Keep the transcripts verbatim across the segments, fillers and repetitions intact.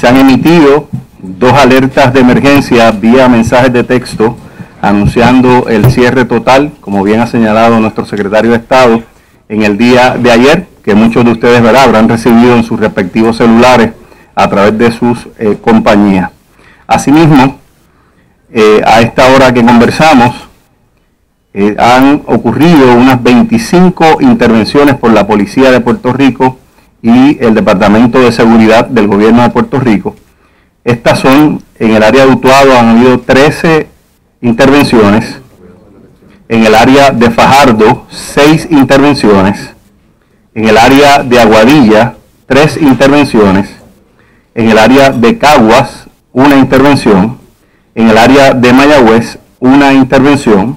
se han emitido dos alertas de emergencia vía mensajes de texto anunciando el cierre total, como bien ha señalado nuestro secretario de Estado, en el día de ayer, que muchos de ustedes, ¿verdad?, habrán recibido en sus respectivos celulares a través de sus eh, compañías. Asimismo, eh, a esta hora que conversamos, eh, han ocurrido unas veinticinco intervenciones por la Policía de Puerto Rico y el Departamento de Seguridad del Gobierno de Puerto Rico. Estas son, en el área de Utuado han habido trece intervenciones, en el área de Fajardo, seis intervenciones, en el área de Aguadilla, tres intervenciones, en el área de Caguas, una intervención, en el área de Mayagüez, una intervención,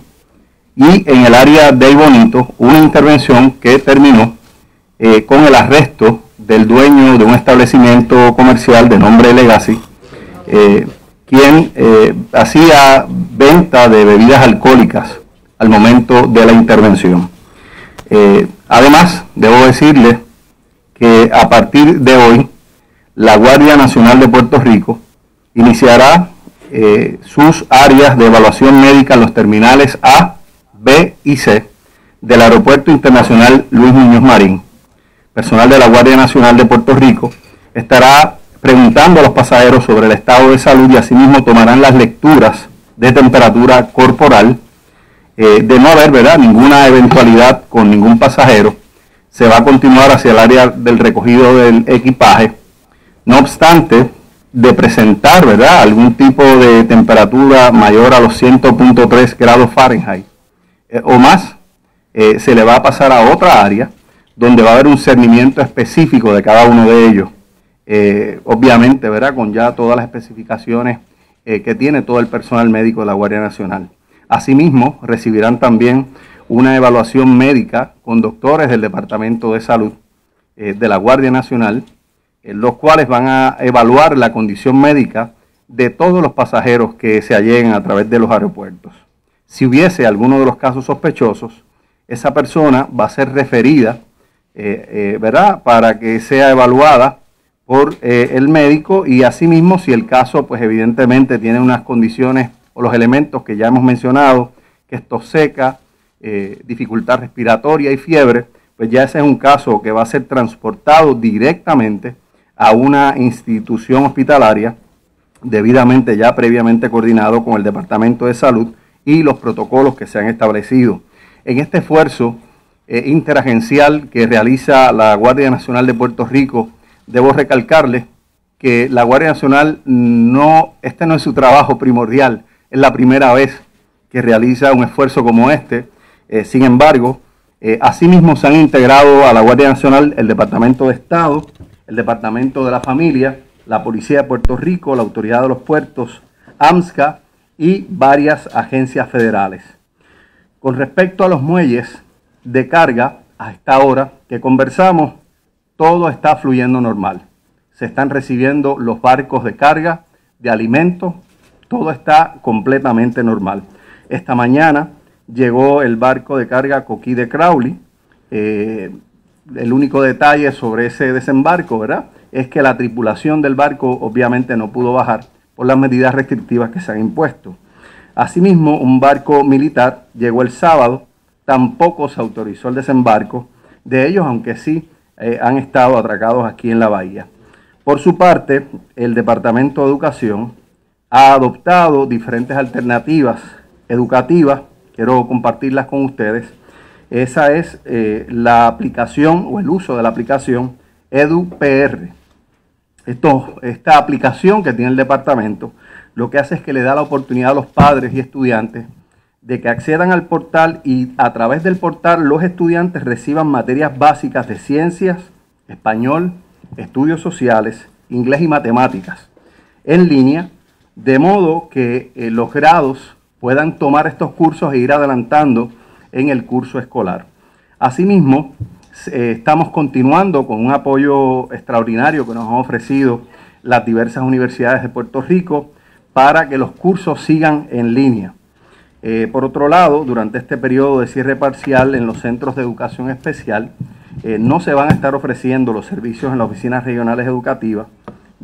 y en el área de Bonito, una intervención que terminó eh, con el arresto del dueño de un establecimiento comercial de nombre Legacy, eh, quien eh, hacía venta de bebidas alcohólicas al momento de la intervención. Eh, además, debo decirles que a partir de hoy, la Guardia Nacional de Puerto Rico iniciará eh, sus áreas de evaluación médica en los terminales A, B y C del Aeropuerto Internacional Luis Muñoz Marín. Personal de la Guardia Nacional de Puerto Rico estará preguntando a los pasajeros sobre el estado de salud y asimismo tomarán las lecturas de temperatura corporal. Eh, de no haber, ¿verdad?, ninguna eventualidad con ningún pasajero, se va a continuar hacia el área del recogido del equipaje. No obstante, de presentar, ¿verdad?, algún tipo de temperatura mayor a los cien punto tres grados Fahrenheit eh, o más, eh, se le va a pasar a otra área donde va a haber un cernimiento específico de cada uno de ellos. Eh, obviamente, ¿verdad?, con ya todas las especificaciones eh, que tiene todo el personal médico de la Guardia Nacional. Asimismo, recibirán también una evaluación médica con doctores del Departamento de Salud eh, de la Guardia Nacional, eh, los cuales van a evaluar la condición médica de todos los pasajeros que se alleguen a través de los aeropuertos. Si hubiese alguno de los casos sospechosos, esa persona va a ser referida, eh, eh, ¿verdad?, para que sea evaluada por eh, el médico, y asimismo, si el caso, pues evidentemente tiene unas condiciones o los elementos que ya hemos mencionado, que es tos seca, eh, dificultad respiratoria y fiebre, pues ya ese es un caso que va a ser transportado directamente a una institución hospitalaria debidamente ya previamente coordinado con el Departamento de Salud y los protocolos que se han establecido. En este esfuerzo eh, interagencial que realiza la Guardia Nacional de Puerto Rico, debo recalcarles que la Guardia Nacional no, este no es su trabajo primordial. Es la primera vez que realiza un esfuerzo como este. Eh, sin embargo, eh, asimismo se han integrado a la Guardia Nacional el Departamento de Estado, el Departamento de la Familia, la Policía de Puerto Rico, la Autoridad de los Puertos, AMSCA y varias agencias federales. Con respecto a los muelles de carga, a esta hora que conversamos, todo está fluyendo normal. Se están recibiendo los barcos de carga, de alimentos, todo está completamente normal. Esta mañana llegó el barco de carga Coquí de Crowley. Eh, el único detalle sobre ese desembarco, ¿verdad?, es que la tripulación del barco obviamente no pudo bajar por las medidas restrictivas que se han impuesto. Asimismo, un barco militar llegó el sábado, tampoco se autorizó el desembarco de ellos, aunque sí eh, han estado atracados aquí en la bahía. Por su parte, el Departamento de Educación ha adoptado diferentes alternativas educativas, quiero compartirlas con ustedes. Esa es eh, la aplicación o el uso de la aplicación EduPR. Esto, esta aplicación que tiene el departamento, lo que hace es que le da la oportunidad a los padres y estudiantes de que accedan al portal y a través del portal los estudiantes reciban materias básicas de ciencias, español, estudios sociales, inglés y matemáticas en línea, de modo que eh, los grados puedan tomar estos cursos e ir adelantando en el curso escolar. Asimismo, eh, estamos continuando con un apoyo extraordinario que nos han ofrecido las diversas universidades de Puerto Rico para que los cursos sigan en línea. Eh, por otro lado, durante este periodo de cierre parcial en los centros de educación especial, eh, no se van a estar ofreciendo los servicios en las oficinas regionales educativas,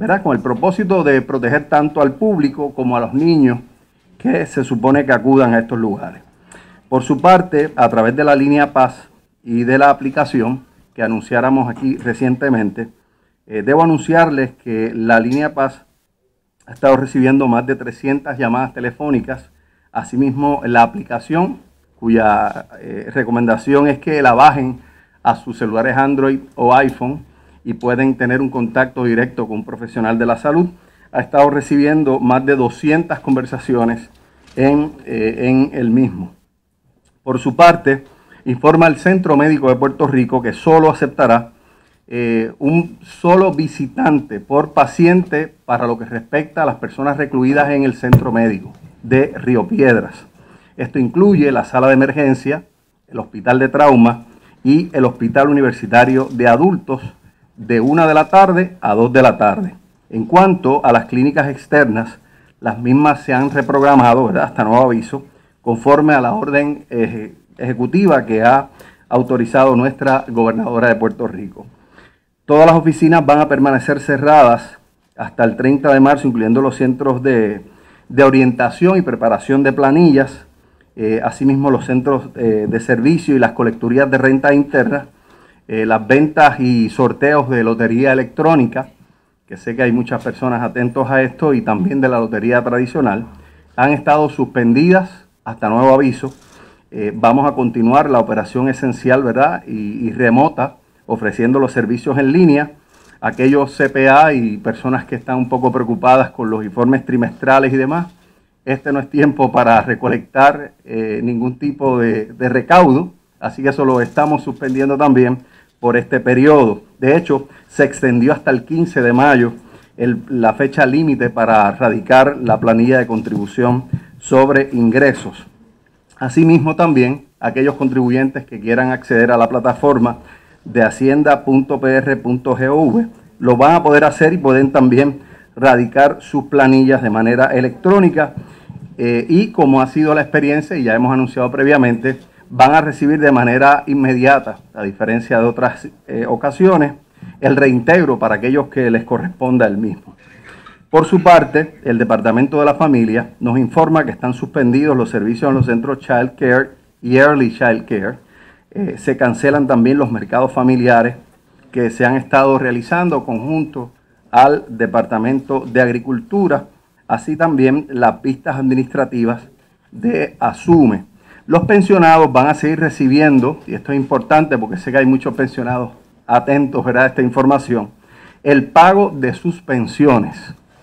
¿verdad? Con el propósito de proteger tanto al público como a los niños que se supone que acudan a estos lugares. Por su parte, a través de la línea Paz y de la aplicación que anunciáramos aquí recientemente, eh, debo anunciarles que la línea Paz ha estado recibiendo más de trescientas llamadas telefónicas. Asimismo, la aplicación, cuya eh, recomendación es que la bajen a sus celulares Android o iPhone y pueden tener un contacto directo con un profesional de la salud, ha estado recibiendo más de doscientas conversaciones en, eh, en el mismo. Por su parte, informa el Centro Médico de Puerto Rico que solo aceptará eh, un solo visitante por paciente para lo que respecta a las personas recluidas en el Centro Médico de Río Piedras. Esto incluye la sala de emergencia, el hospital de trauma y el hospital universitario de adultos de una de la tarde a dos de la tarde. En cuanto a las clínicas externas, las mismas se han reprogramado, ¿verdad?, hasta nuevo aviso, conforme a la orden eh, ejecutiva que ha autorizado nuestra gobernadora de Puerto Rico. Todas las oficinas van a permanecer cerradas hasta el treinta de marzo, incluyendo los centros de, de orientación y preparación de planillas, eh, asimismo los centros eh, de servicio y las colecturías de renta interna, eh, las ventas y sorteos de lotería electrónica, que sé que hay muchas personas atentos a esto, y también de la lotería tradicional, han estado suspendidas hasta nuevo aviso. Eh, vamos a continuar la operación esencial, ¿verdad?, y, y remota, ofreciendo los servicios en línea. Aquellos C P A y personas que están un poco preocupadas con los informes trimestrales y demás, este no es tiempo para recolectar eh, ningún tipo de, de recaudo, así que eso lo estamos suspendiendo también por este periodo. De hecho, se extendió hasta el quince de mayo el, la fecha límite para radicar la planilla de contribución sobre ingresos. Asimismo, también aquellos contribuyentes que quieran acceder a la plataforma de hacienda punto p r punto gov lo van a poder hacer y pueden también radicar sus planillas de manera electrónica, eh, y como ha sido la experiencia y ya hemos anunciado previamente, van a recibir de manera inmediata, a diferencia de otras eh, ocasiones, el reintegro para aquellos que les corresponda el mismo. Por su parte, el Departamento de la Familia nos informa que están suspendidos los servicios en los centros Child Care y Early Child Care. Eh, se cancelan también los mercados familiares que se han estado realizando conjunto al Departamento de Agricultura, así también las pistas administrativas de Asume. Los pensionados van a seguir recibiendo, y esto es importante porque sé que hay muchos pensionados atentos, ¿verdad?, a esta información, el pago de sus pensiones.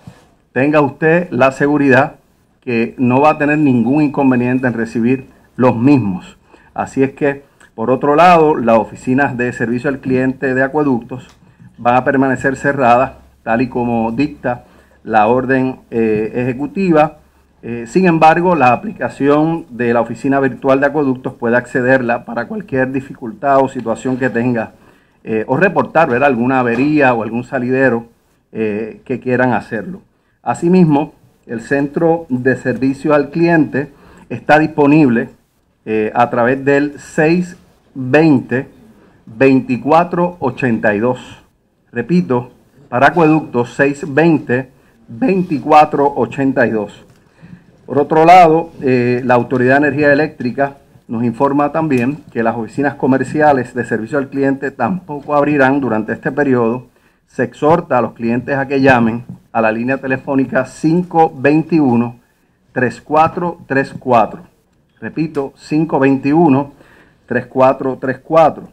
Tenga usted la seguridad que no va a tener ningún inconveniente en recibir los mismos. Así es que, por otro lado, las oficinas de servicio al cliente de acueductos van a permanecer cerradas, tal y como dicta la orden eh, ejecutiva. Eh, sin embargo, la aplicación de la oficina virtual de acueductos puede accederla para cualquier dificultad o situación que tenga, eh, o reportar, ¿verdad?, alguna avería o algún salidero eh, que quieran hacerlo. Asimismo, el centro de servicio al cliente está disponible eh, a través del seis veinte, veinticuatro ochenta y dos. Repito, para acueductos seis veinte, veinticuatro ochenta y dos. Por otro lado, eh, la Autoridad de Energía Eléctrica nos informa también que las oficinas comerciales de servicio al cliente tampoco abrirán durante este periodo. Se exhorta a los clientes a que llamen a la línea telefónica cinco veintiuno, treinta y cuatro treinta y cuatro. Repito, cinco veintiuno, treinta y cuatro treinta y cuatro.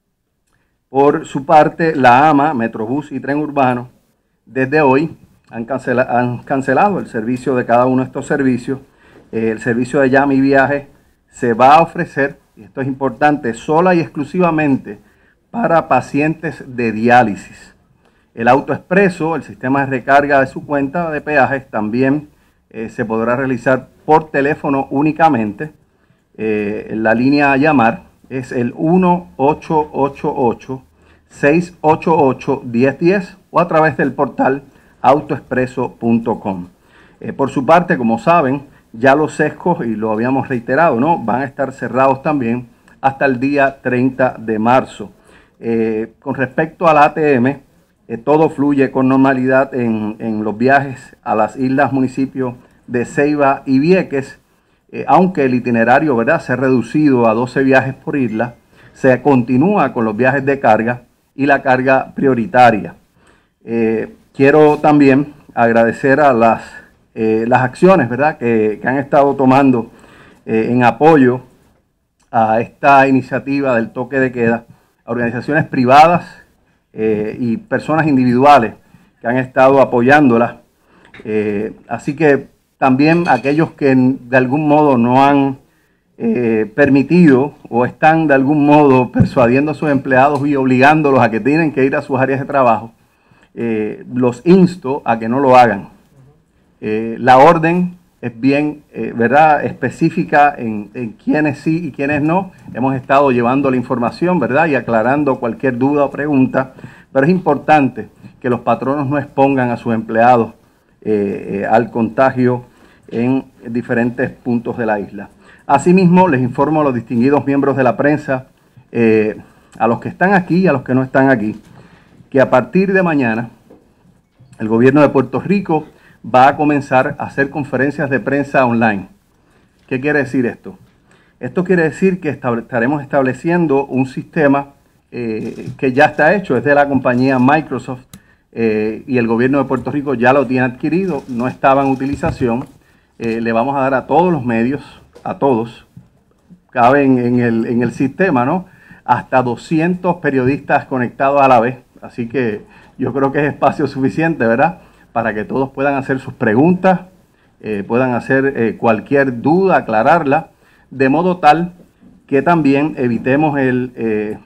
Por su parte, la AMA, Metrobús y Tren Urbano, desde hoy han, cancela, han cancelado el servicio de cada uno de estos servicios. Eh, el servicio de llame y viaje se va a ofrecer, y esto es importante, sola y exclusivamente para pacientes de diálisis. El auto expreso, el sistema de recarga de su cuenta de peajes, también eh, se podrá realizar por teléfono únicamente. Eh, la línea a llamar es el uno ocho ocho ocho, seis ocho ocho, uno cero uno cero o a través del portal autoexpreso punto com. Eh, por su parte, como saben, ya los sescos, y lo habíamos reiterado, ¿no?, van a estar cerrados también hasta el día treinta de marzo. Eh, con respecto al A T M, Eh, todo fluye con normalidad en, en los viajes a las islas, municipios de Ceiba y Vieques, eh, aunque el itinerario, ¿verdad?, se ha reducido a doce viajes por isla. Se continúa con los viajes de carga y la carga prioritaria. Eh, quiero también agradecer a las, eh, las acciones, ¿verdad?, que, que han estado tomando eh, en apoyo a esta iniciativa del toque de queda, a organizaciones privadas eh, y personas individuales que han estado apoyándola. Eh, así que también aquellos que de algún modo no han eh, permitido o están de algún modo persuadiendo a sus empleados y obligándolos a que tienen que ir a sus áreas de trabajo, eh, los insto a que no lo hagan. Eh, la orden es bien, eh, ¿verdad?, específica en, en quiénes sí y quiénes no. Hemos estado llevando la información, ¿verdad?, y aclarando cualquier duda o pregunta, pero es importante que los patronos no expongan a sus empleados eh, eh, al contagio en diferentes puntos de la isla. Asimismo, les informo a los distinguidos miembros de la prensa, eh, a los que están aquí y a los que no están aquí, que a partir de mañana el gobierno de Puerto Rico va a comenzar a hacer conferencias de prensa online. ¿Qué quiere decir esto? Esto quiere decir que estable- estaremos estableciendo un sistema eh, que ya está hecho, es de la compañía Microsoft eh, y el gobierno de Puerto Rico ya lo tiene adquirido, no estaba en utilización. Eh, le vamos a dar a todos los medios, a todos, caben en el, en el sistema, ¿no?, hasta doscientos periodistas conectados a la vez. Así que yo creo que es espacio suficiente, ¿verdad?, para que todos puedan hacer sus preguntas, eh, puedan hacer eh, cualquier duda, aclararla, de modo tal que también evitemos el, eh,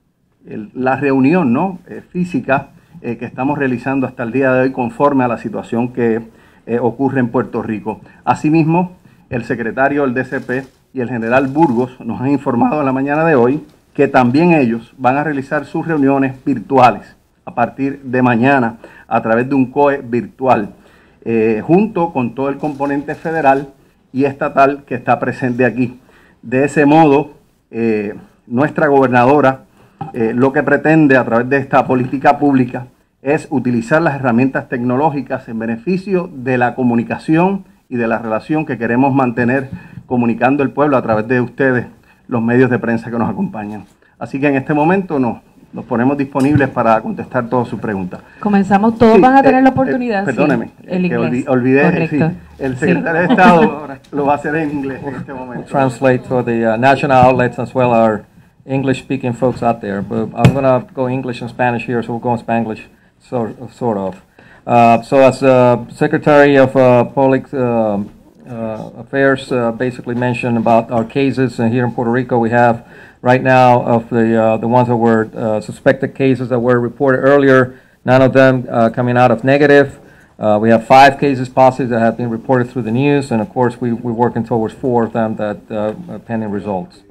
el, la reunión, ¿no?, eh, física eh, que estamos realizando hasta el día de hoy conforme a la situación que eh, ocurre en Puerto Rico. Asimismo, el secretario del D C P y el general Burgos nos han informado en la mañana de hoy que también ellos van a realizar sus reuniones virtuales a partir de mañana a través de un C O E virtual, eh, junto con todo el componente federal y estatal que está presente aquí. De ese modo, eh, nuestra gobernadora eh, lo que pretende a través de esta política pública es utilizar las herramientas tecnológicas en beneficio de la comunicación y de la relación que queremos mantener comunicando el pueblo a través de ustedes, los medios de prensa que nos acompañan. Así que en este momento nos, nos ponemos disponibles para contestar todas sus preguntas. Comenzamos, todos Sí, van a tener eh, la oportunidad. eh, perdóneme, sí, el que inglés. olvi- olvidé, Correcto. sí, el secretario sí. de Estado lo va a hacer en inglés en este momento. Translate for the uh, national outlets as well, our English-speaking folks out there. But I'm going to go English and Spanish here, so we'll go in Spanglish, sort, sort of. Uh, so as uh, Secretary of uh, Public uh, uh, Affairs uh, basically mentioned about our cases, and here in Puerto Rico we have right now of the uh, the ones that were uh, suspected cases that were reported earlier, none of them uh, coming out of negative. Uh, we have five cases positive that have been reported through the news, and of course we, we're working towards four of them that uh, are pending results.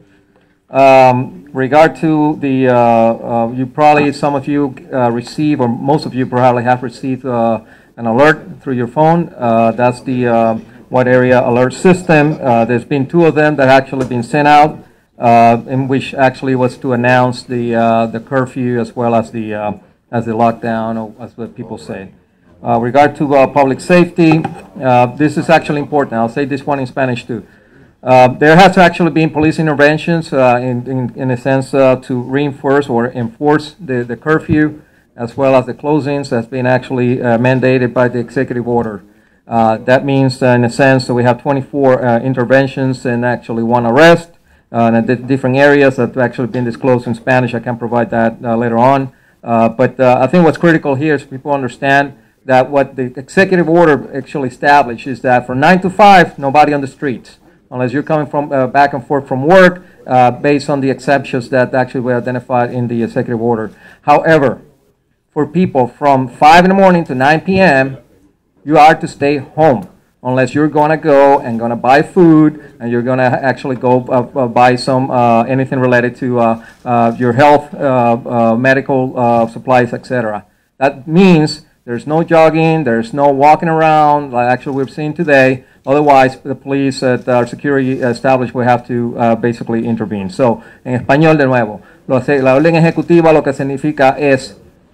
Um, regard to the, uh, uh, you probably, some of you uh, receive, or most of you probably have received uh, an alert through your phone. Uh, that's the uh, Wide Area Alert System. Uh, there's been two of them that actually been sent out, uh, in which actually was to announce the uh, the curfew as well as the uh, as the lockdown, or as what people say. Uh, regard to uh, public safety, uh, this is actually important. I'll say this one in Spanish too. Uh, there has actually been police interventions uh, in, in, in a sense uh, to reinforce or enforce the, the curfew as well as the closings that's been actually uh, mandated by the executive order. Uh, that means uh, in a sense that we have twenty-four uh, interventions and actually one arrest uh, in the different areas that have actually been disclosed in Spanish. I can provide that uh, later on. Uh, but uh, I think what's critical here is people understand that what the executive order actually established is that from nine to five, nobody on the streets, unless you're coming from uh, back and forth from work, uh, based on the exceptions that actually were identified in the executive order. However, for people from five in the morning to nine p m, you are to stay home, unless you're going to go and going to buy food, and you're going to actually go uh, uh, buy some uh, anything related to uh, uh, your health, uh, uh, medical uh, supplies, et cetera. That means there's no jogging, there's no walking around, like actually we've seen today. Otherwise, the police at our security establishment will have to uh, basically intervene. So, en español de nuevo, lo, la orden ejecutiva lo que significa es que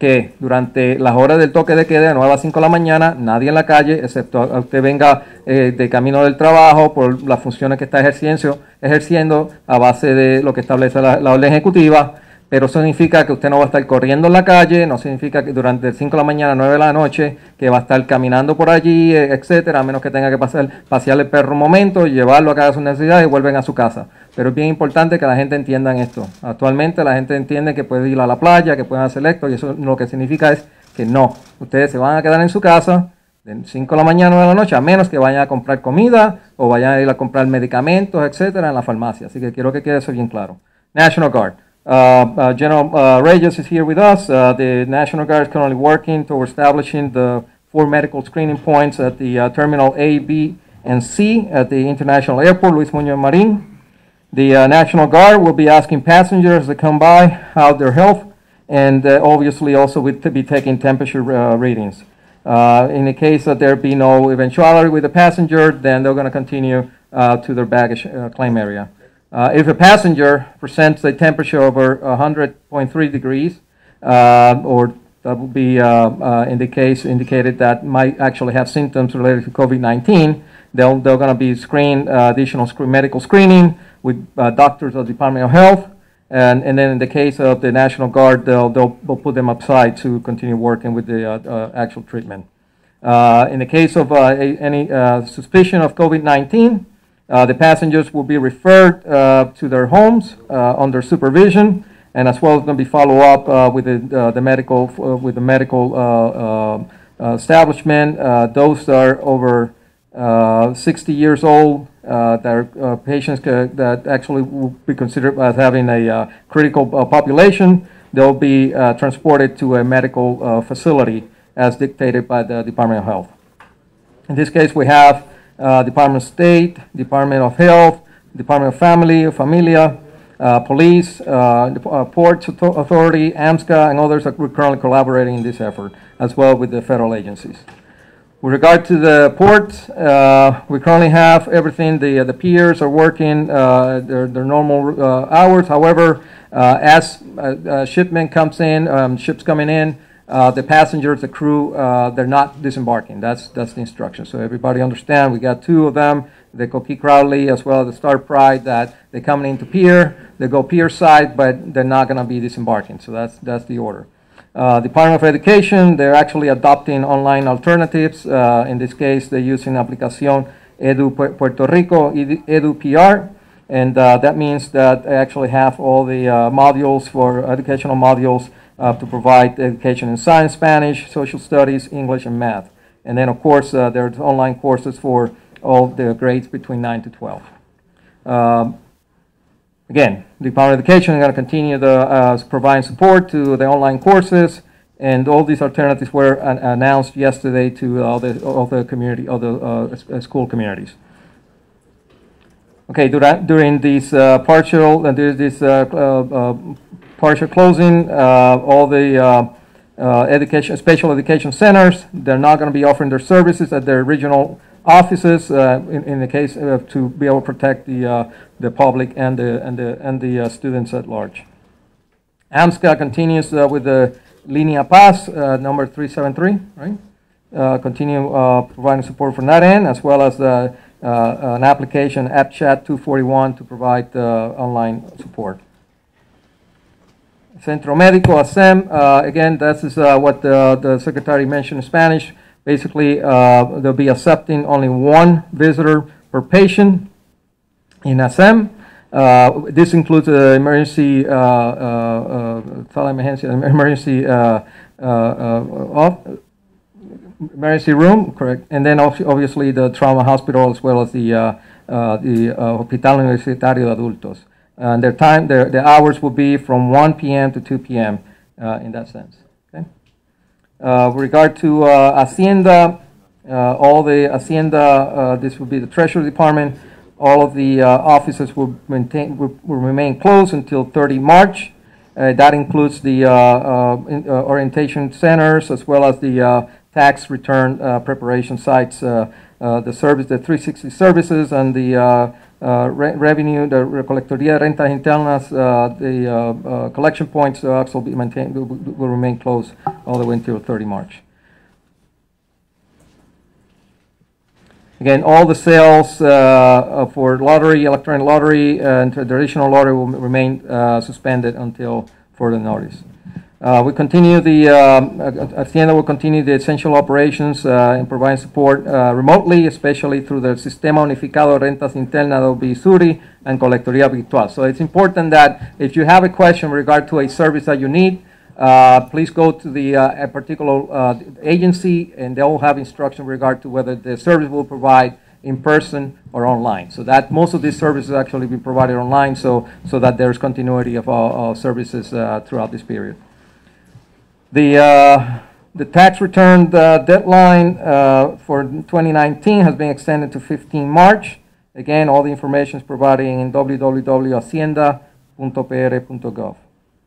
que durante las horas del toque de queda de nueve a cinco de la mañana, nadie en la calle, excepto a usted venga eh, de camino del trabajo por las funciones que está ejerciendo, ejerciendo a base de lo que establece la, la orden ejecutiva. Pero eso significa que usted no va a estar corriendo en la calle, no significa que durante cinco de la mañana, nueve de la noche, que va a estar caminando por allí, etcétera, a menos que tenga que pasar, pasear el perro un momento, llevarlo a cada sus necesidades y vuelven a su casa. Pero es bien importante que la gente entienda esto. Actualmente la gente entiende que puede ir a la playa, que pueden hacer esto, y eso lo que significa es que no. Ustedes se van a quedar en su casa de cinco de la mañana, nueve de la noche, a menos que vayan a comprar comida o vayan a ir a comprar medicamentos, etcétera, en la farmacia. Así que quiero que quede eso bien claro. National Guard. Uh, uh, General uh, Reyes is here with us. Uh, the National Guard is currently working toward establishing the four medical screening points at the uh, Terminal A, B, and C at the International Airport, Luis Muñoz Marín. The uh, National Guard will be asking passengers to come by how their health, and uh, obviously also will be taking temperature uh, readings. Uh, in the case that there be no eventuality with the passenger, then they're going to continue uh, to their baggage uh, claim area. Uh, if a passenger presents a temperature over one hundred point three degrees, uh, or that would be uh, uh, in the case indicated that might actually have symptoms related to COVID nineteen, they'll, they're going to be screened, uh, additional sc medical screening with uh, doctors of the Department of Health, and, and then in the case of the National Guard, they'll, they'll, they'll put them aside to continue working with the uh, uh, actual treatment. Uh, in the case of uh, a, any uh, suspicion of COVID nineteen, Uh, the passengers will be referred uh, to their homes uh, under supervision, and as well as going to be follow up uh, with the, uh, the medical uh, with the medical uh, uh, establishment. Uh, those that are over uh, sixty years old, uh, that are uh, patients that actually will be considered as having a uh, critical uh, population, they'll be uh, transported to a medical uh, facility as dictated by the Department of Health. In this case, we have Uh, Department of State, Department of Health, Department of Family, Familia, uh, Police, uh, the, uh, Ports Authority, AMSCA, and others that we're currently collaborating in this effort, as well with the federal agencies. With regard to the ports, uh, we currently have everything. The, uh, the piers are working uh, their, their normal uh, hours. However, uh, as uh, uh, shipment comes in, um, ships coming in, Uh, the passengers, the crew, uh, they're not disembarking. That's that's the instruction. So everybody understand. We got two of them, the Coquille Crowley as well as the Star Pride, that they're coming into pier. They go pier side, but they're not going to be disembarking. So that's that's the order. Uh, Department of Education, they're actually adopting online alternatives. Uh, in this case, they're using Aplicación Edu Puerto Rico, Edu P R, and uh, that means that they actually have all the uh, modules for educational modules Uh, to provide education in science, Spanish, social studies, English, and math. And then, of course, uh, there's online courses for all the grades between nine to twelve. Um, again, the Department of Education is going to continue to uh, provide support to the online courses, and all these alternatives were an announced yesterday to all the, all the community, all the uh, school communities. Okay, during, during these uh, partial, uh, there's this uh, uh, partial closing, uh, all the uh, uh, education, special education centers, they're not going to be offering their services at their regional offices uh, in, in the case uh, to be able to protect the uh, the public and the and the and the uh, students at large. AMSCA continues uh, with the Linea Paz uh, number three seven three, right? Uh, continue uh, providing support from that end, as well as the, uh, an application, AppChat two forty-one, to provide uh, online support. Centro Médico, A S E M, uh, again, this is uh, what the, the Secretary mentioned in Spanish. Basically, uh, they'll be accepting only one visitor per patient in A S E M. Uh, this includes the emergency, uh, uh, uh, emergency, uh, uh, uh, emergency room, correct, and then obviously the trauma hospital as well as the uh, uh, the uh, Hospital Universitario de Adultos. And their time, their, their hours will be from one p m to two p m Uh, in that sense. Okay. Uh, with regard to uh, Hacienda, uh, all the Hacienda, uh, this will be the Treasury Department. All of the uh, offices will maintain will, will remain closed until thirty March. Uh, that includes the uh, uh, in, uh, orientation centers as well as the uh, tax return uh, preparation sites, uh, uh, the service, the three sixty services, and the uh, uh, re revenue, the Colectoría de Rentas Internas, uh, the uh, uh, collection points uh, also be maintained, will, will remain closed all the way until thirty March. Again, all the sales uh, for lottery, electronic lottery, and traditional lottery will remain uh, suspended until further notice. Uh, we continue the, um, Hacienda will continue the essential operations uh, and provide support uh, remotely, especially through the Sistema Unificado de Rentas Internas, that will be SURI, and Colectoría Virtual. So it's important that if you have a question in regard to a service that you need, uh, please go to the uh, a particular uh, agency, and they will have instruction in regard to whether the service will provide in person or online. So that most of these services actually be provided online, so, so that there's continuity of all, all services uh, throughout this period. The, uh, the tax return uh, deadline uh, for twenty nineteen has been extended to fifteen March. Again, all the information is provided in w w w dot hacienda punto p r punto gov.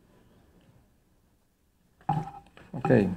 Okay.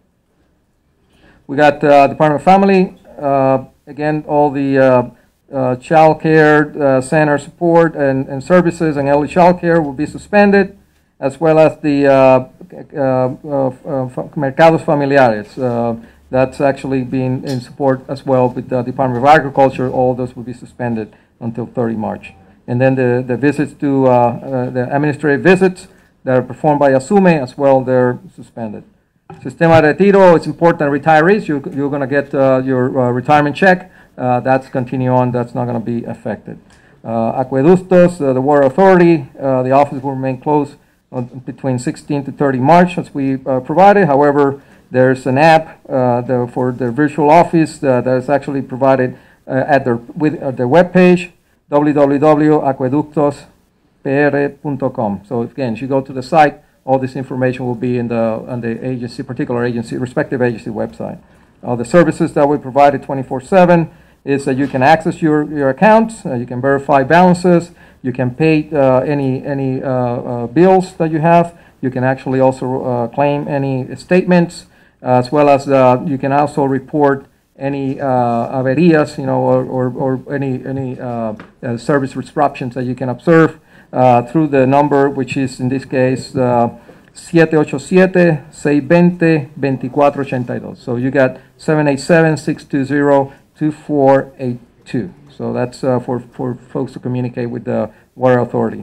We got uh, Department of Family. Uh, again, all the uh, uh, child care uh, center support and, and services and early child care will be suspended, as well as the uh, uh, uh, uh, mercados familiares. Uh, that's actually being in support as well with the Department of Agriculture. All those will be suspended until thirty March. And then the, the visits to, uh, uh, the administrative visits that are performed by ASUME as well, they're suspended. Sistema de Retiro, it's important retirees, you, you're going to get uh, your uh, retirement check. Uh, that's continue on, that's not going to be affected. Uh, Acueductos, uh, the Water Authority, uh, the office will remain closed between sixteenth to thirty March, as we uh, provided. However, there's an app uh, the, for the virtual office uh, that is actually provided uh, at their, with, uh, their webpage, w w w dot acueductos p r punto com. So again, if you go to the site, all this information will be in the, on the agency, particular agency, respective agency website. Uh, the services that we provided twenty-four seven is that you can access your, your accounts, uh, you can verify balances, you can pay uh, any, any uh, uh, bills that you have. You can actually also uh, claim any statements, uh, as well as uh, you can also report any uh, averías, you know, or, or, or any, any uh, uh, service disruptions that you can observe uh, through the number, which is in this case uh, seven eight seven, six two zero, two four eight two. So you got seven eight seven, six two zero, two four eight two. So that's uh, for, for folks to communicate with the Water Authority.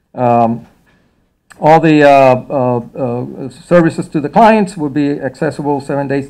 Um, all the uh, uh, uh, services to the clients will be accessible seven days,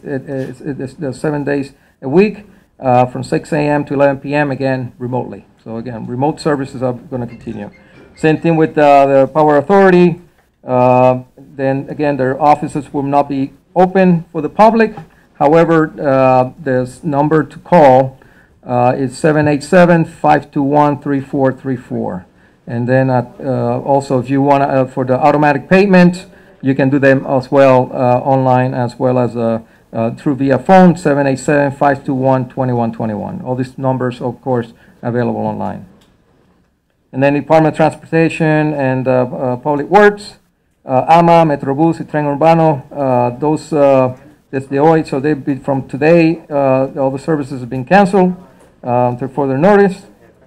uh, uh, seven days a week uh, from six A M to eleven P M again remotely. So again, remote services are going to continue. Same thing with uh, the Power Authority. Uh, then again, their offices will not be open for the public. However, uh, the number to call Uh, is seven eight seven, five two one, three four three four. And then uh, uh, also if you want uh, for the automatic payments, you can do them as well uh, online, as well as uh, uh, through via phone, seven eight seven, five two one, two one two one. All these numbers, of course, available online. And then Department of Transportation and uh, uh, Public Works, uh, A M A, Metrobús, y Tren Urbano, uh, those, uh, that's the O I, so they be from today, uh, all the services have been canceled. Um, to further notice.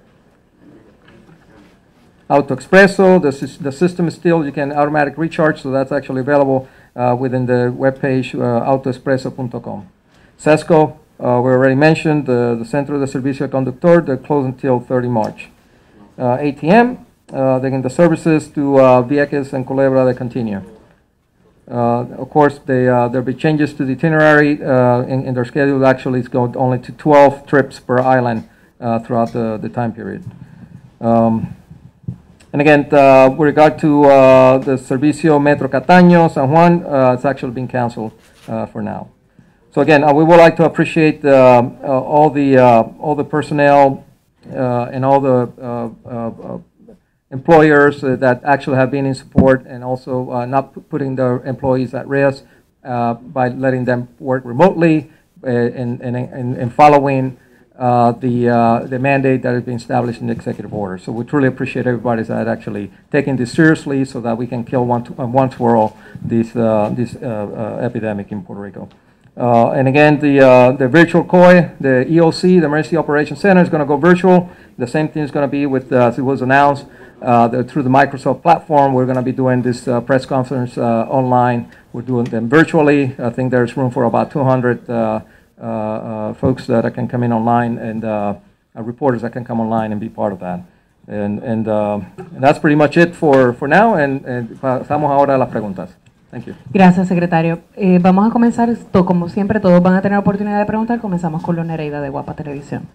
Auto Expreso, the, the system is still, you can automatic recharge, so that's actually available uh, within the webpage uh, auto expreso punto com. SESCO, uh, we already mentioned, the, the Centro de Servicio Conductor, they're closed until thirty March. Uh, A T M, uh, again, the services to uh, Vieques and Culebra, they continue. Uh, of course, they, uh, there'll be changes to the itinerary uh, in, in their schedule. Actually, it's going only to twelve trips per island uh, throughout the, the time period. Um, and again, uh, with regard to uh, the Servicio Metro Cataño, San Juan, uh, it's actually been canceled uh, for now. So again, uh, we would like to appreciate uh, uh, all the uh, all the personnel uh, and all the uh, uh, employers uh, that actually have been in support, and also uh, not putting their employees at risk uh, by letting them work remotely uh, and, and, and, and following uh, the, uh, the mandate that has been established in the executive order. So we truly appreciate everybody that actually taking this seriously, so that we can kill one, to, uh, once for all this, uh, this uh, uh, epidemic in Puerto Rico. Uh, and again, the, uh, the virtual C O E, the E O C, the Emergency Operations Center, is going to go virtual. The same thing is going to be with, uh, as it was announced, uh, the, through the Microsoft platform. We're going to be doing this uh, press conference uh, online. We're doing them virtually. I think there's room for about two hundred uh, uh, uh, folks that can come in online and uh, uh, reporters that can come online and be part of that. And, and, uh, and that's pretty much it for, for now. And, and pasamos ahora a las preguntas. Thank you. Gracias, secretario. Eh, vamos a comenzar, esto, como siempre, todos van a tener oportunidad de preguntar. Comenzamos con Luz Nereida de Guapa Televisión.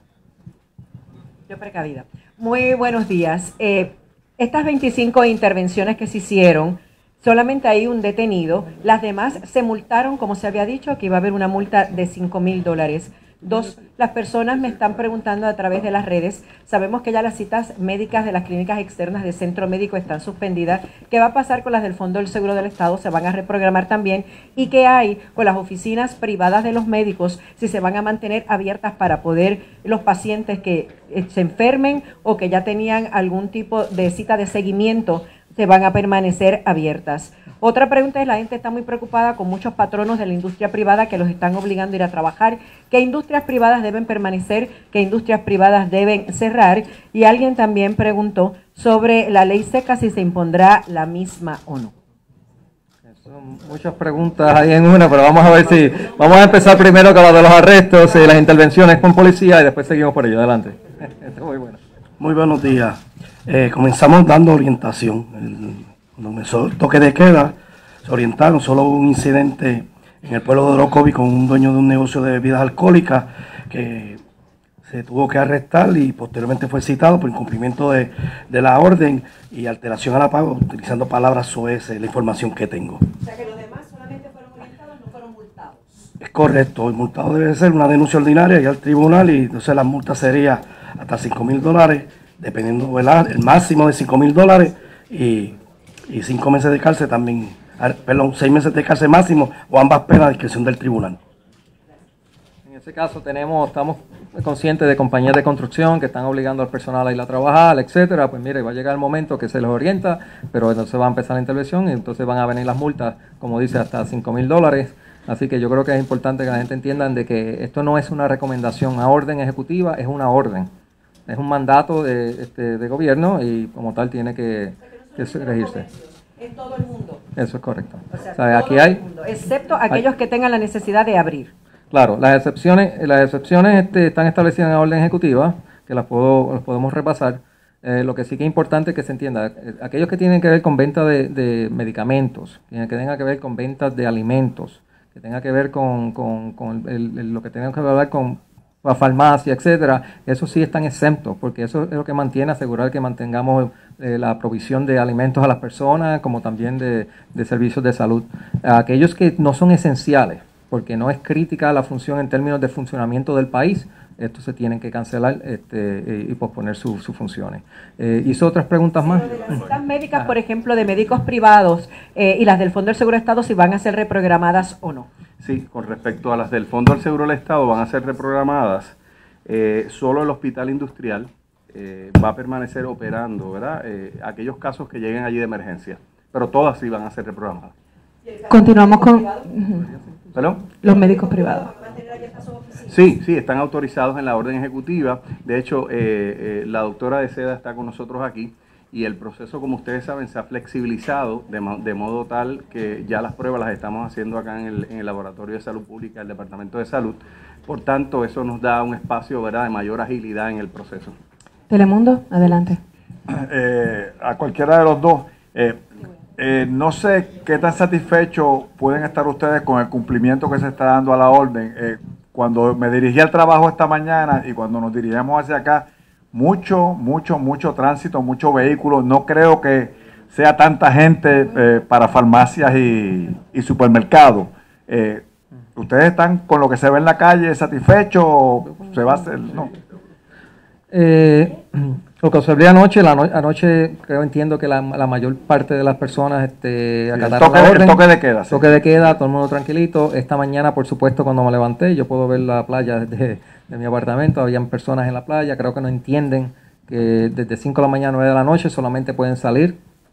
Yo precavida. Muy buenos días. Eh, estas veinticinco intervenciones que se hicieron, solamente hay un detenido. Las demás se multaron, como se había dicho, que iba a haber una multa de cinco mil dólares. Dos, las personas me están preguntando a través de las redes, sabemos que ya las citas médicas de las clínicas externas del centro médico están suspendidas. ¿Qué va a pasar con las del Fondo del Seguro del Estado? ¿Se van a reprogramar también? ¿Y qué hay con las oficinas privadas de los médicos? Si se van a mantener abiertas para poder los pacientes que se enfermen o que ya tenían algún tipo de cita de seguimiento, se van a permanecer abiertas. Otra pregunta es, la gente está muy preocupada con muchos patronos de la industria privada que los están obligando a ir a trabajar. ¿Qué industrias privadas deben permanecer? ¿Qué industrias privadas deben cerrar? Y alguien también preguntó sobre la ley seca, si se impondrá la misma o no. Son muchas preguntas ahí en una, pero vamos a ver si... Vamos a empezar primero con la de los arrestos y las intervenciones con policía y después seguimos por ello. Adelante. Esto es muy bueno. Muy buenos días. Eh, comenzamos dando orientación. El, cuando comenzó el toque de queda, se orientaron. Solo hubo un incidente en el pueblo de Orocovi con un dueño de un negocio de bebidas alcohólicas que se tuvo que arrestar y posteriormente fue citado por incumplimiento de, de la orden y alteración a la paga, utilizando palabras soeces, la información que tengo. O sea que los demás solamente fueron orientados, no fueron multados. Es correcto, el multado debe ser una denuncia ordinaria y al tribunal, y entonces la multa sería hasta cinco mil dólares, dependiendo del el máximo de cinco mil dólares y, y cinco meses de cárcel también, perdón, seis meses de cárcel máximo o ambas penas a discreción del tribunal. En ese caso tenemos, estamos conscientes de compañías de construcción que están obligando al personal a ir a trabajar, etcétera. Pues mire, va a llegar el momento que se les orienta, pero entonces va a empezar la intervención y entonces van a venir las multas, como dice, hasta cinco mil dólares. Así que yo creo que es importante que la gente entienda de que esto no es una recomendación, una orden ejecutiva, es una orden. Es un mandato de, este, de gobierno y como tal tiene que, que regirse. En todo el mundo. Eso es correcto. O sea, o sea, aquí hay, mundo, excepto aquellos hay, que tengan la necesidad de abrir. Claro, las excepciones, las excepciones este, están establecidas en la orden ejecutiva, que las, puedo, las podemos repasar. Eh, lo que sí que es importante que se entienda, eh, aquellos que tienen que ver con venta de, de medicamentos, que tengan que ver con ventas de alimentos, que tenga que ver con, con, con el, el, lo que tenga que ver con la farmacia, etcétera, eso sí están exentos, porque eso es lo que mantiene, asegurar que mantengamos eh, la provisión de alimentos a las personas, como también de, de servicios de salud. Aquellos que no son esenciales, porque no es crítica la función en términos de funcionamiento del país, estos se tienen que cancelar este, y posponer sus su funciones. Eh, ¿Hizo otras preguntas más? Pero de las citas médicas, por ejemplo, de médicos privados eh, y las del Fondo del Seguro del Estado, si van a ser reprogramadas o no. Sí, con respecto a las del Fondo del Seguro del Estado, van a ser reprogramadas. Eh, solo el hospital industrial eh, va a permanecer operando, ¿verdad? Eh, aquellos casos que lleguen allí de emergencia, pero todas sí van a ser reprogramadas. Continuamos con ¿Perdón? Los médicos privados. Sí, sí, están autorizados en la orden ejecutiva. De hecho, eh, eh, la doctora de Seda está con nosotros aquí y el proceso, como ustedes saben, se ha flexibilizado de, de modo tal que ya las pruebas las estamos haciendo acá en el, en el Laboratorio de Salud Pública del Departamento de Salud. Por tanto, eso nos da un espacio, ¿verdad?, de mayor agilidad en el proceso. Telemundo, adelante. Eh, a cualquiera de los dos. Eh, Eh, no sé qué tan satisfechos pueden estar ustedes con el cumplimiento que se está dando a la orden. Eh, cuando me dirigí al trabajo esta mañana y cuando nos dirigimos hacia acá, mucho, mucho, mucho tránsito, mucho vehículo. No creo que sea tanta gente eh, para farmacias y, y supermercados. Eh, ¿Ustedes están con lo que se ve en la calle satisfechos o se va a hacer? No. Eh, lo que observé anoche, la no, anoche creo entiendo que la, la mayor parte de las personas este, acataron el toque, la orden. El toque de queda. Sí. Toque de queda, todo el mundo tranquilito. Esta mañana, por supuesto, cuando me levanté, yo puedo ver la playa desde de mi apartamento, habían personas en la playa, creo que no entienden que desde cinco de la mañana a nueve de la noche solamente pueden salir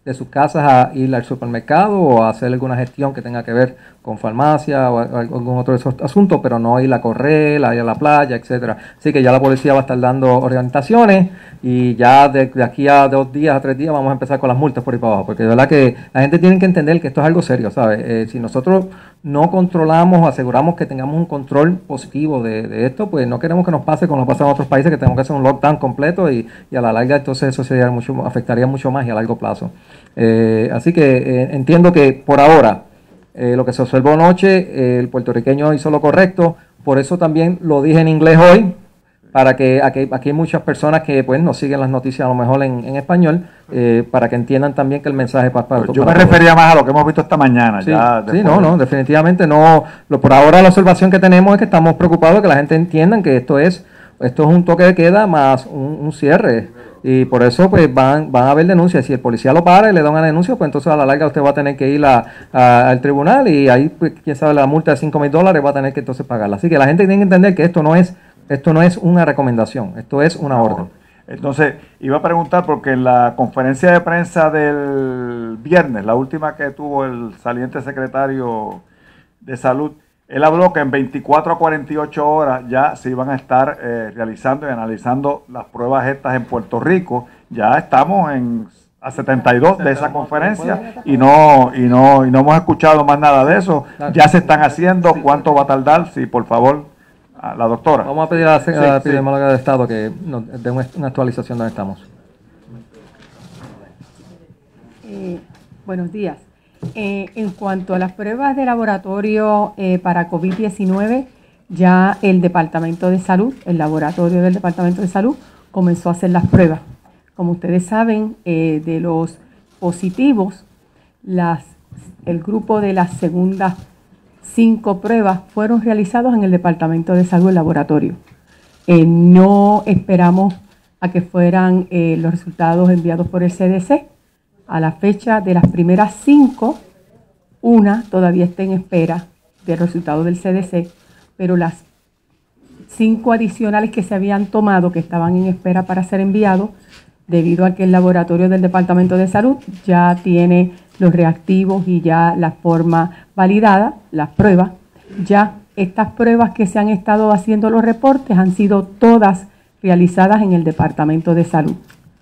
de sus casas a ir al supermercado o a hacer alguna gestión que tenga que ver con farmacia o algún otro de esos asuntos, pero no ir a correr, a ir a la playa, etcétera. Así que ya la policía va a estar dando orientaciones y ya de, de aquí a dos días, a tres días vamos a empezar con las multas por ahí para abajo, porque de verdad que la gente tiene que entender que esto es algo serio, ¿sabes? Eh, si nosotros no controlamos o aseguramos que tengamos un control positivo de, de esto, pues no queremos que nos pase como nos pasa en otros países, que tenemos que hacer un lockdown completo y, y a la larga entonces eso sería mucho, afectaría mucho más y a largo plazo. Eh, así que eh, entiendo que por ahora eh, lo que se observó anoche, eh, el puertorriqueño hizo lo correcto, por eso también lo dije en inglés hoy, para que aquí, aquí hay muchas personas que pues no siguen las noticias a lo mejor en, en español, eh, para que entiendan también que el mensaje para, para Yo para me todos. refería más a lo que hemos visto esta mañana. Sí, ya sí, no, no, definitivamente no. Lo, por ahora la observación que tenemos es que estamos preocupados de que la gente entienda que esto es, esto es un toque de queda más un, un cierre. Y por eso pues van, van a haber denuncias. Si el policía lo para y le da una denuncia, pues entonces a la larga usted va a tener que ir a, a, al tribunal y ahí, pues, quién sabe, la multa de cinco mil dólares va a tener que entonces pagarla. Así que la gente tiene que entender que esto no es, esto no es una recomendación, esto es una orden. Entonces, iba a preguntar porque en la conferencia de prensa del viernes, la última que tuvo el saliente secretario de Salud, él habló que en veinticuatro a cuarenta y ocho horas ya se iban a estar eh, realizando y analizando las pruebas estas en Puerto Rico. Ya estamos en a setenta y dos de esa conferencia y no y no y no hemos escuchado más nada de eso. Ya se están haciendo. ¿Cuánto va a tardar? Sí, por favor, a la doctora. Vamos a pedir a la, Sí, a la sí. epidemióloga de Estado que nos dé una, una actualización de donde estamos. Eh, buenos días. Eh, en cuanto a las pruebas de laboratorio eh, para COVID diecinueve, ya el Departamento de Salud, el laboratorio del Departamento de Salud, comenzó a hacer las pruebas. Como ustedes saben, eh, de los positivos, las, el grupo de las segundas cinco pruebas fueron realizados en el Departamento de Salud, el laboratorio. Eh, no esperamos a que fueran eh, los resultados enviados por el C D C. A la fecha de las primeras cinco, una todavía está en espera del resultado del C D C, pero las cinco adicionales que se habían tomado, que estaban en espera para ser enviados, debido a que el laboratorio del Departamento de Salud ya tiene los reactivos y ya la forma validada, las pruebas, ya estas pruebas que se han estado haciendo los reportes han sido todas realizadas en el Departamento de Salud.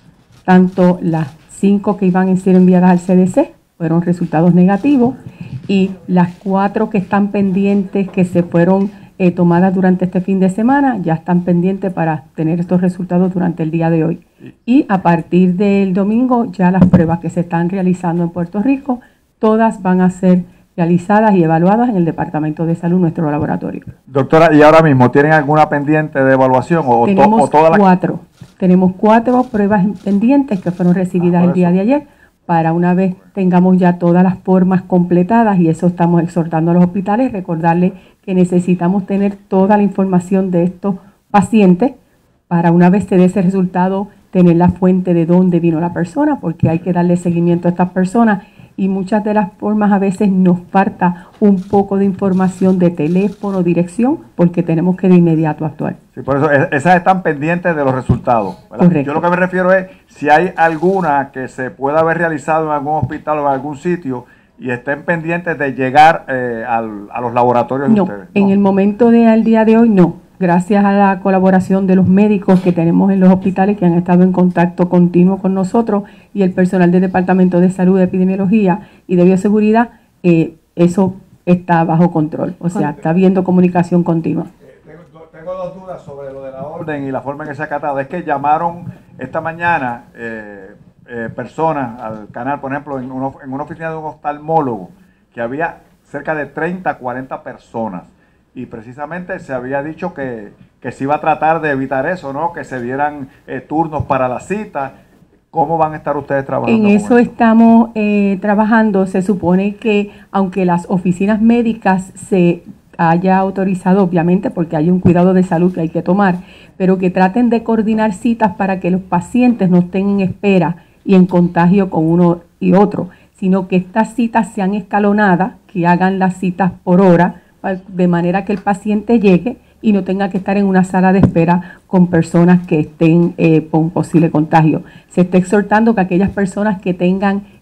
Tanto las cinco que iban a ser enviadas al C D C fueron resultados negativos y las cuatro que están pendientes, que se fueron eh, tomadas durante este fin de semana, ya están pendientes para tener estos resultados durante el día de hoy. Y a partir del domingo ya las pruebas que se están realizando en Puerto Rico, todas van a ser realizadas y evaluadas en el Departamento de Salud, nuestro laboratorio. Doctora, ¿y ahora mismo tienen alguna pendiente de evaluación o, Tenemos to, o todas las? cuatro. Tenemos cuatro pruebas pendientes que fueron recibidas Ah, el día eso. de ayer, para una vez tengamos ya todas las formas completadas, y eso estamos exhortando a los hospitales, recordarles que necesitamos tener toda la información de estos pacientes para una vez se dé ese resultado, tener la fuente de dónde vino la persona, porque hay que darle seguimiento a estas personas. Y muchas de las formas a veces nos falta un poco de información de teléfono, dirección, porque tenemos que de inmediato actuar. Sí, por eso es- esas están pendientes de los resultados, ¿verdad? Correcto. Yo lo que me refiero es si hay alguna que se pueda haber realizado en algún hospital o en algún sitio y estén pendientes de llegar eh, al- a los laboratorios de No, ustedes. en el momento del día de hoy no. Gracias a la colaboración de los médicos que tenemos en los hospitales, que han estado en contacto continuo con nosotros, y el personal del Departamento de Salud, de Epidemiología y de Bioseguridad, eh, eso está bajo control. O sea, está habiendo comunicación continua. Tengo, tengo dos dudas sobre lo de la orden y la forma en que se ha acatado. Es que llamaron esta mañana eh, eh, personas al canal, por ejemplo, en, uno- en una oficina de un oftalmólogo, que había cerca de treinta, cuarenta personas. Y precisamente se había dicho que, que se iba a tratar de evitar eso, ¿no? Que se dieran eh, turnos para la cita. ¿Cómo van a estar ustedes trabajando? En con eso estamos eh, trabajando. Se supone que aunque las oficinas médicas se haya autorizado, obviamente, porque hay un cuidado de salud que hay que tomar, pero que traten de coordinar citas para que los pacientes no estén en espera y en contagio con uno y otro, sino que estas citas sean escalonadas, que hagan las citas por hora, de manera que el paciente llegue y no tenga que estar en una sala de espera con personas que estén eh, con posible contagio. Se está exhortando que aquellas personas que tengan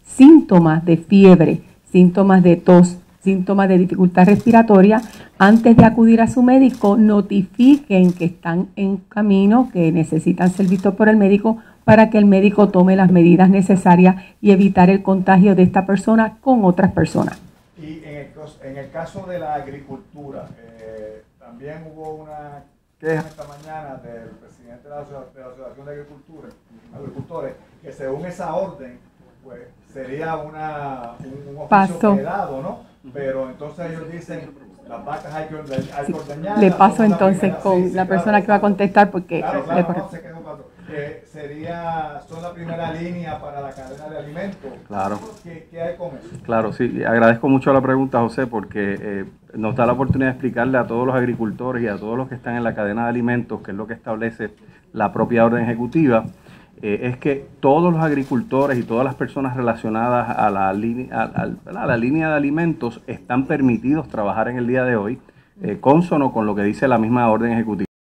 síntomas de fiebre, síntomas de tos, síntomas de dificultad respiratoria, antes de acudir a su médico, notifiquen que están en camino, que necesitan ser vistos por el médico, para que el médico tome las medidas necesarias y evitar el contagio de esta persona con otras personas. Y en el, en el caso de la agricultura, eh, también hubo una queja esta mañana del presidente de la, de la Asociación de Agricultura, Agricultores, que según esa orden, pues sería una, un, un oficio quedado, ¿no? Pero entonces ellos dicen, las vacas hay que, hay que ordeñarlas. Le paso entonces primera, con sí, la sí, persona claro, que va a contestar porque claro, claro, le no, se quedó cuatro. Eh, sería, son la primera línea para la cadena de alimentos. Claro. ¿Qué, qué hay con eso? Claro, sí, agradezco mucho la pregunta, José, porque eh, nos da la oportunidad de explicarle a todos los agricultores y a todos los que están en la cadena de alimentos, que es lo que establece la propia orden ejecutiva, eh, es que todos los agricultores y todas las personas relacionadas a la, a, a, a la línea de alimentos están permitidos trabajar en el día de hoy, eh, cónsono con lo que dice la misma orden ejecutiva.